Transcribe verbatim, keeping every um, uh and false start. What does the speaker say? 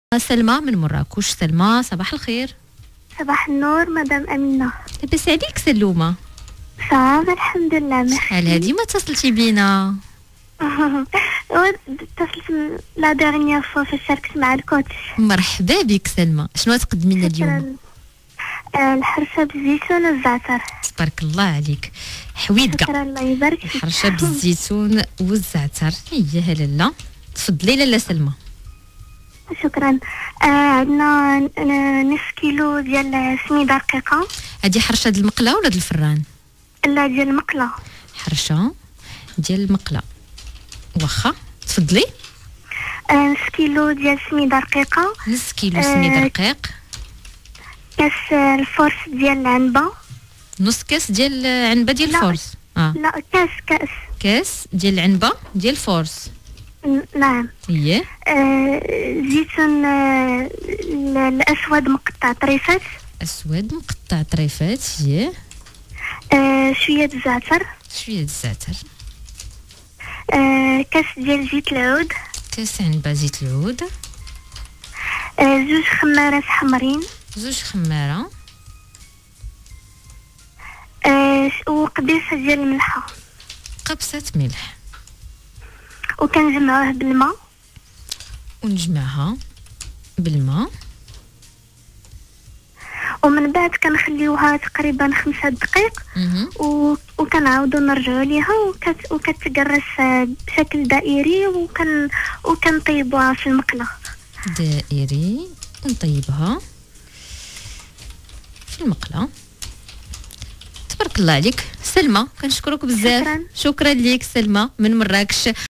سلمى من مراكش. سلمى صباح الخير. صباح النور مدام أمينة. لاباس عليك سلومة؟ صافي الحمد لله. شحال هادي ما اتصلتي بينا؟ اتصلت لا ديرنيير فوا فاش شاركت مع الكوتش. مرحبا بك سلمى، شنو تقدمي لنا اليوم؟ الحرشه بالزيتون والزعتر. تبارك الله عليك، حويدكا. شكرا الله يبارك فيك. الحرشه بالزيتون والزعتر هي لاله. تفضلي لاله سلمى. شكرا. آه عندنا نصف كيلو ديال سميده رقيقه. هذه حرشه ديال المقله ولا ديال الفران؟ لا ديال المقله. حرشه ديال المقله واخا. تفضلي. آه نصف كيلو ديال سميده رقيقه. نص كيلو سميده آه رقيق. كاس الفورس ديال العنبه. نص كاس ديال عنبه ديال الفورس. اه لا كاس كاس كاس ديال العنبه ديال الفورس. نعم. اييه. آه زيتون آه الاسود مقطع طريفات. اسود مقطع طريفات. اييه. آه شويه الزعتر. شويه الزعتر. آه كاس ديال زيت العود. كاس عنبه زيت العود. آه زوج خمارات حمرين. زوج خماره. آه وقبيصه ديال الملحه. قبصه ملح. وكنجمعوه بالماء. ونجمعها بالماء. ومن بعد كنخليوها تقريبا خمسة دقائق و... وكنعاودو نرجعو ليها وكت... وكتقرص بشكل دائري وكن وكنطيبوها في المقله. دائري ونطيبها في المقله. تبارك الله عليك سلمى، كنشكرك بزاف. شكرا. شكرا ليك سلمى من مراكش.